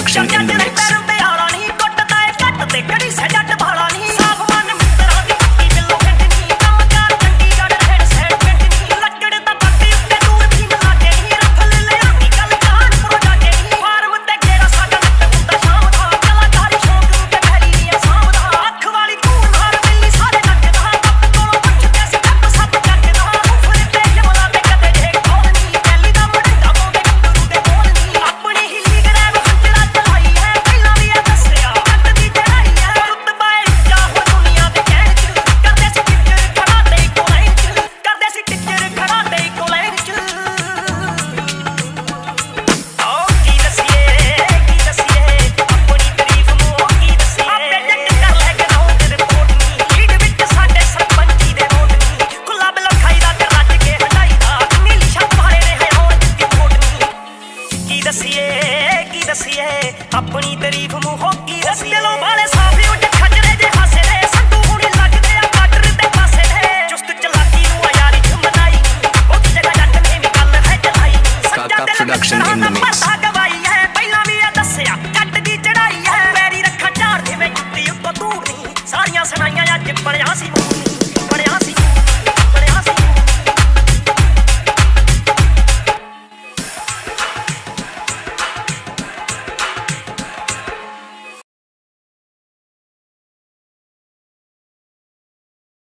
Production in the mix. अपनी तारीफ मुंहों की दसी दिलों वाले साफी उठ खजरे जे हासे दे संतू हुणी लगदे आ बार्डर ते पासे दे चुस्त चलाकी नु यारी च मनाई ओ की जगह जट ने भी गल है चलाई Kaka Production in the mix. गवाई है पहला भी ए दसया कट दी चढ़ाई है पैरी रखा झाड़ दे वे जुत्ती उत्तों दूर नहीं सारियां सुनाइयां अज बड़ियां